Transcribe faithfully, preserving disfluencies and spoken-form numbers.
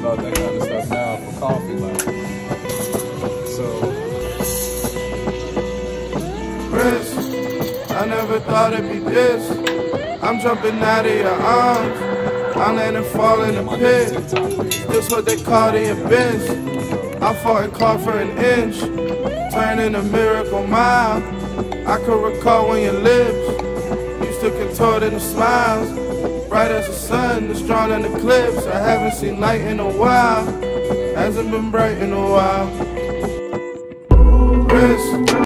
about that kind of stuff now for coffee, like. So. Chris, I never thought it'd be this. I'm jumping out of your arms. I land and fall in the pit. This what they call the abyss. I fought and clawed for an inch, turning a miracle mile. I could recall when your lips used to contort into smiles, bright as the sun, that's drawn in eclipse. I haven't seen light in a while, hasn't been bright in a while. Chris.